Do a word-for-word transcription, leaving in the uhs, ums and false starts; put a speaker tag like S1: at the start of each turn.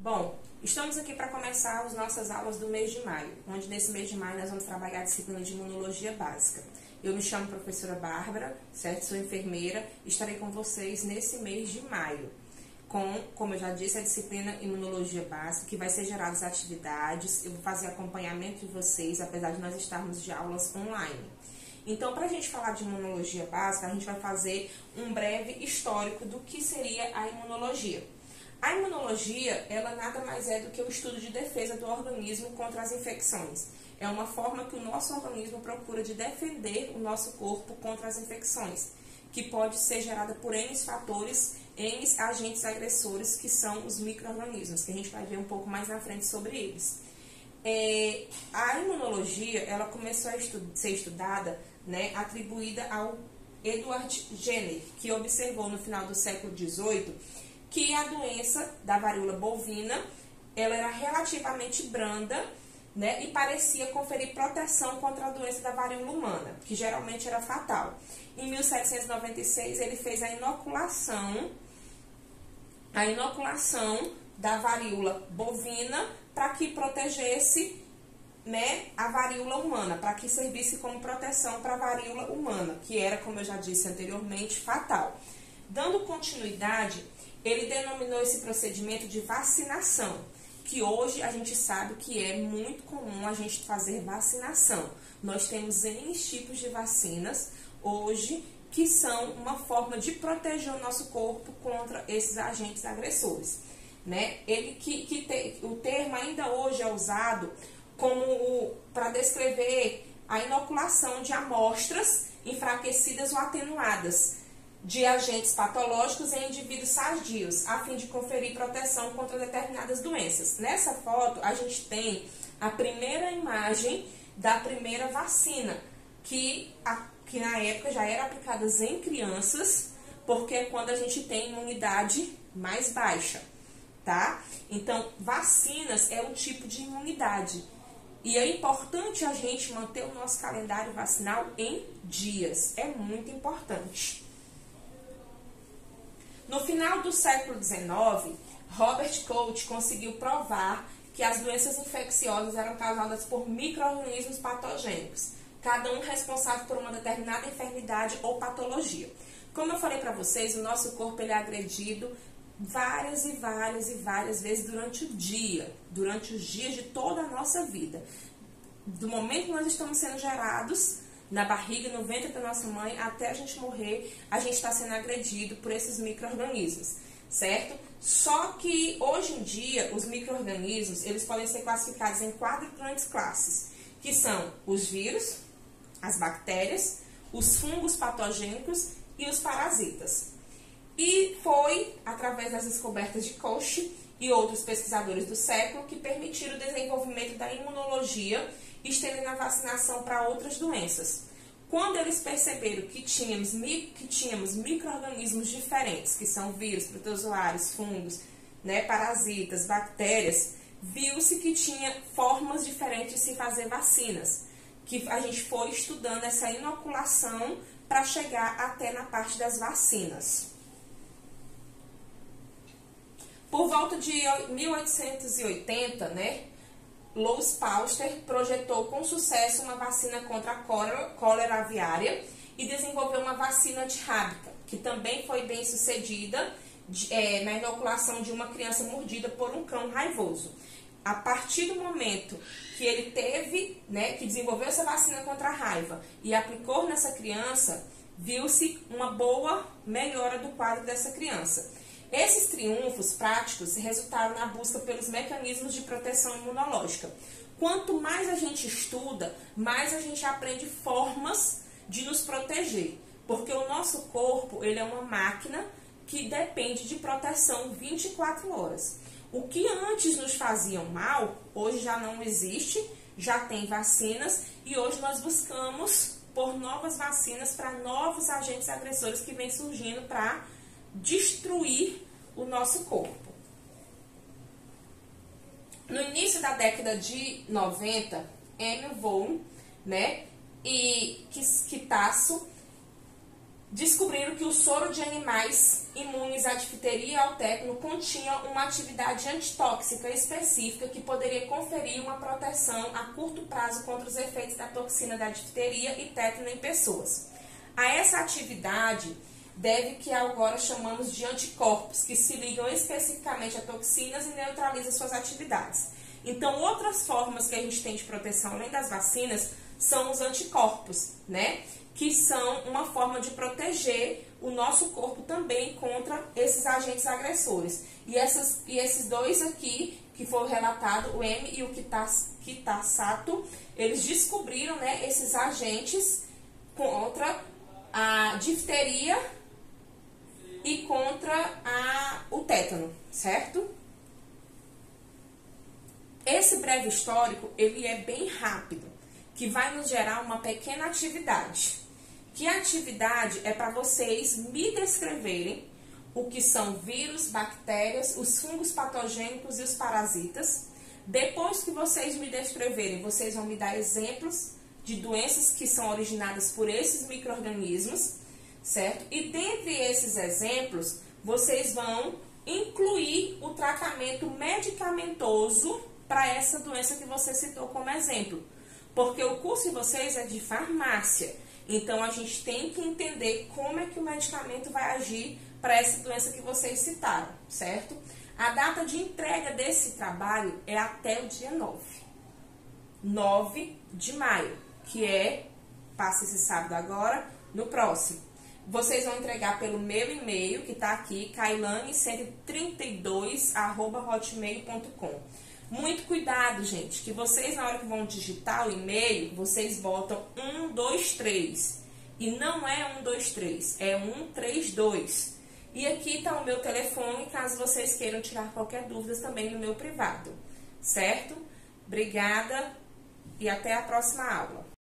S1: Bom, estamos aqui para começar as nossas aulas do mês de maio, onde nesse mês de maio nós vamos trabalhar a disciplina de imunologia básica. Eu me chamo professora Bárbara, certo? Sou enfermeira e estarei com vocês nesse mês de maio, com, como eu já disse, a disciplina imunologia básica, que vai ser geradas atividades, eu vou fazer acompanhamento de vocês, apesar de nós estarmos de aulas online. Então, para a gente falar de imunologia básica, a gente vai fazer um breve histórico do que seria a imunologia. A imunologia, ela nada mais é do que o estudo de defesa do organismo contra as infecções. É uma forma que o nosso organismo procura de defender o nosso corpo contra as infecções, que pode ser gerada por N fatores, N agentes agressores, que são os micro-organismos, que a gente vai ver um pouco mais na frente sobre eles. É, a imunologia, ela começou a estu ser estudada, né, atribuída ao Edward Jenner, que observou no final do século dezoito que a doença da varíola bovina, ela era relativamente branda, né, e parecia conferir proteção contra a doença da varíola humana, que geralmente era fatal. Em mil setecentos e noventa e seis, ele fez a inoculação, a inoculação da varíola bovina para que protegesse, né, a varíola humana, para que servisse como proteção para a varíola humana, que era, como eu já disse anteriormente, fatal. Dando continuidade, ele denominou esse procedimento de vacinação, que hoje a gente sabe que é muito comum a gente fazer vacinação. Nós temos N tipos de vacinas hoje que são uma forma de proteger o nosso corpo contra esses agentes agressores, né? Ele que, que te, o termo ainda hoje é usado como para descrever a inoculação de amostras enfraquecidas ou atenuadas de agentes patológicos em indivíduos sadios, a fim de conferir proteção contra determinadas doenças. Nessa foto, a gente tem a primeira imagem da primeira vacina, que, a, que na época já era aplicada em crianças, porque é quando a gente tem imunidade mais baixa, tá? Então, vacinas é um tipo de imunidade. E é importante a gente manter o nosso calendário vacinal em dias. É muito importante. No final do século dezenove, Robert Koch conseguiu provar que as doenças infecciosas eram causadas por micro-organismos patogênicos, cada um responsável por uma determinada enfermidade ou patologia. Como eu falei para vocês, o nosso corpo ele é agredido várias e várias e várias vezes durante o dia, durante os dias de toda a nossa vida. Do momento que nós estamos sendo gerados na barriga, no ventre da nossa mãe, até a gente morrer, a gente está sendo agredido por esses micro-organismos, certo? Só que, hoje em dia, os micro-organismos, eles podem ser classificados em quatro grandes classes, que são os vírus, as bactérias, os fungos patogênicos e os parasitas. E foi, através das descobertas de Koch e outros pesquisadores do século, que permitiram o desenvolvimento da imunologia, estendendo a vacinação para outras doenças. Quando eles perceberam que tínhamos, que tínhamos micro-organismos diferentes, que são vírus, protozoários, fungos, né, parasitas, bactérias, viu-se que tinha formas diferentes de se fazer vacinas, que a gente foi estudando essa inoculação para chegar até na parte das vacinas. Por volta de mil oitocentos e oitenta, né, Louis Pasteur projetou com sucesso uma vacina contra a cólera, cólera aviária e desenvolveu uma vacina antirrábica, que também foi bem sucedida de, é, na inoculação de uma criança mordida por um cão raivoso. A partir do momento que ele teve, né, que desenvolveu essa vacina contra a raiva e aplicou nessa criança, viu-se uma boa melhora do quadro dessa criança. Esses triunfos práticos resultaram na busca pelos mecanismos de proteção imunológica. Quanto mais a gente estuda, mais a gente aprende formas de nos proteger, porque o nosso corpo ele é uma máquina que depende de proteção vinte e quatro horas. O que antes nos faziam mal, hoje já não existe, já tem vacinas e hoje nós buscamos por novas vacinas para novos agentes agressores que vêm surgindo para destruir o nosso corpo. No início da década de noventa, Emil Von, né, e Kitasso descobriram que o soro de animais imunes à difteria e ao tétano continha uma atividade antitóxica específica que poderia conferir uma proteção a curto prazo contra os efeitos da toxina da difteria e tétano em pessoas. A essa atividade deve que agora chamamos de anticorpos, que se ligam especificamente a toxinas e neutralizam suas atividades. Então, outras formas que a gente tem de proteção, além das vacinas, são os anticorpos, né? Que são uma forma de proteger o nosso corpo também contra esses agentes agressores. E, essas, e esses dois aqui, que foi relatado, o M e o Kitasato, eles descobriram, né, esses agentes contra a difteria e contra a, o tétano, certo? Esse breve histórico, ele é bem rápido, que vai nos gerar uma pequena atividade. Que atividade é para vocês me descreverem o que são vírus, bactérias, os fungos patogênicos e os parasitas. Depois que vocês me descreverem, vocês vão me dar exemplos de doenças que são originadas por esses micro-organismos, certo? E dentre esses exemplos, vocês vão incluir o tratamento medicamentoso para essa doença que você citou como exemplo. Porque o curso de vocês é de farmácia. Então, a gente tem que entender como é que o medicamento vai agir para essa doença que vocês citaram, certo? A data de entrega desse trabalho é até o dia nove. nove de maio, que é, passa esse sábado agora, no próximo. Vocês vão entregar pelo meu e-mail, que está aqui, kailane cento e trinta e dois arroba hotmail ponto com. Muito cuidado, gente, que vocês, na hora que vão digitar o e-mail, vocês botam um, dois, três. E não é um, dois, três, é um, três, dois. E aqui está o meu telefone, caso vocês queiram tirar qualquer dúvida também no meu privado. Certo? Obrigada e até a próxima aula.